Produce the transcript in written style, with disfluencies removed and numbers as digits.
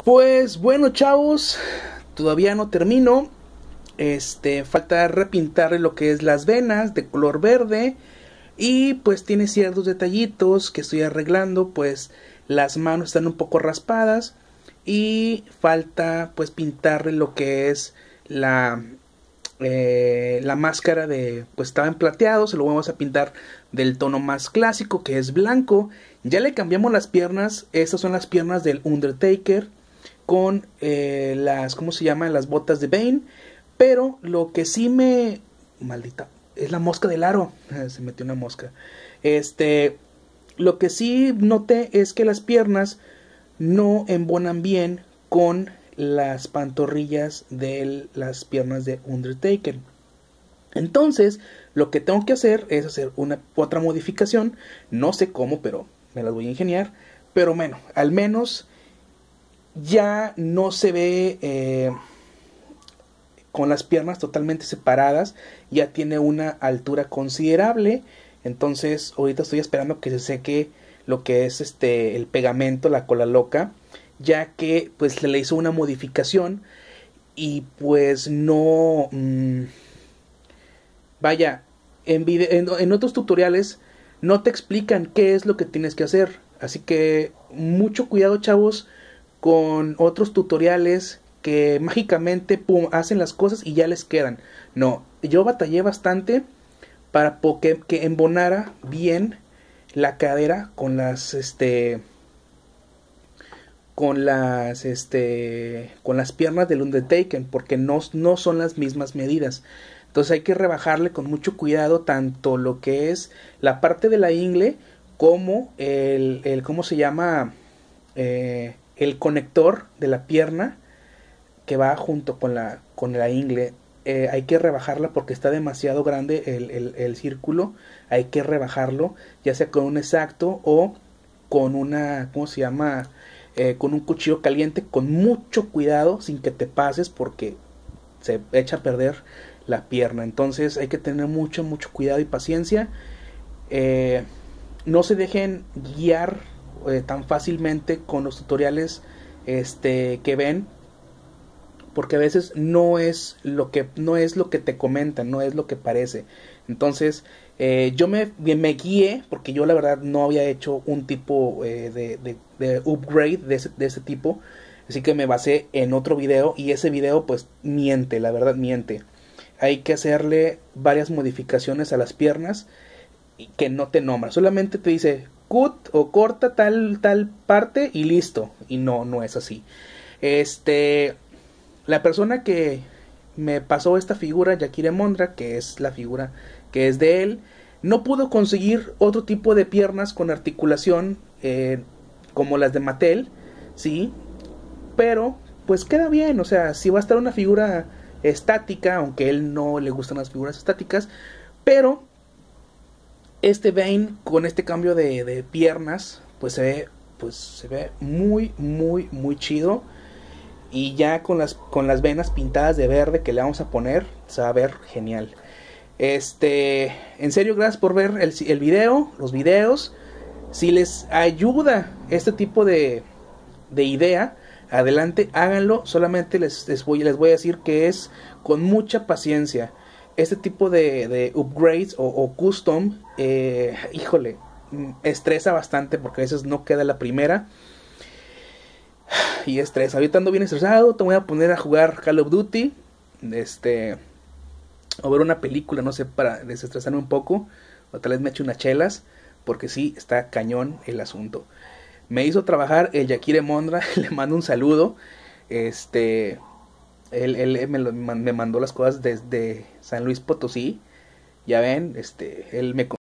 Pues bueno, chavos, todavía no termino. Falta repintarle lo que es las venas de color verde. Y pues tiene ciertos detallitos que estoy arreglando. Pues las manos están un poco raspadas. Y falta pues pintarle lo que es la máscara de, pues estaba en plateado, se lo vamos a pintar del tono más clásico, que es blanco. Ya le cambiamos las piernas. Estas son las piernas del Undertaker con ¿cómo se llama? Las botas de Bane. Pero lo que sí me... Maldita, es la mosca del aro. Se metió una mosca. Lo que sí noté es que las piernas no embonan bien con las pantorrillas de las piernas de Undertaker. Entonces, lo que tengo que hacer es hacer otra modificación. No sé cómo, pero me las voy a ingeniar. Pero bueno, al menos ya no se ve con las piernas totalmente separadas. Ya tiene una altura considerable. Entonces, ahorita estoy esperando que se seque lo que es el pegamento, la cola loca, ya que pues se le hizo una modificación y pues no vaya, en otros tutoriales no te explican qué es lo que tienes que hacer, así que mucho cuidado, chavos, con otros tutoriales que mágicamente pum, hacen las cosas y ya les quedan. No, yo batallé bastante para que embonara bien la cadera con las con las piernas del Undertaker, porque no son las mismas medidas. Entonces hay que rebajarle con mucho cuidado tanto lo que es la parte de la ingle como el ¿cómo se llama? El conector de la pierna que va junto con la ingle. Hay que rebajarla porque está demasiado grande el círculo. Hay que rebajarlo, ya sea con un exacto o con una, ¿cómo se llama? Con un cuchillo caliente, con mucho cuidado, sin que te pases, porque se echa a perder la pierna. Entonces hay que tener mucho cuidado y paciencia. No se dejen guiar tan fácilmente con los tutoriales que ven, porque a veces no es lo que te comentan, no es lo que parece. Entonces yo me guié, porque yo la verdad no había hecho un tipo de upgrade de ese tipo, así que me basé en otro video, y ese video pues miente, la verdad miente. Hay que hacerle varias modificaciones a las piernas que no te nombra, solamente te dice cut o corta tal parte y listo, y no es así. La persona que me pasó esta figura, Yakire Mondra, que es la figura que es de él, no pudo conseguir otro tipo de piernas con articulación como las de Mattel, ¿sí? Pero pues queda bien, o sea, si va a estar una figura estática, aunque a él no le gustan las figuras estáticas, pero Bane con este cambio de piernas pues se ve muy chido. Y ya con las venas pintadas de verde que le vamos a poner, se va a ver genial. En serio, gracias por ver el video, los videos. Si les ayuda este tipo de idea, adelante, háganlo. Solamente les voy a decir que es con mucha paciencia. Este tipo de upgrades o custom, híjole, estresa bastante porque a veces no queda la primera. Y estrés, ahorita ando bien estresado. Te voy a poner a jugar Call of Duty, o ver una película, no sé, para desestresarme un poco, o tal vez me eche unas chelas, porque sí, está cañón el asunto. Me hizo trabajar el Yakire Mondra, le mando un saludo. Él me mandó las cosas desde San Luis Potosí, ya ven, él me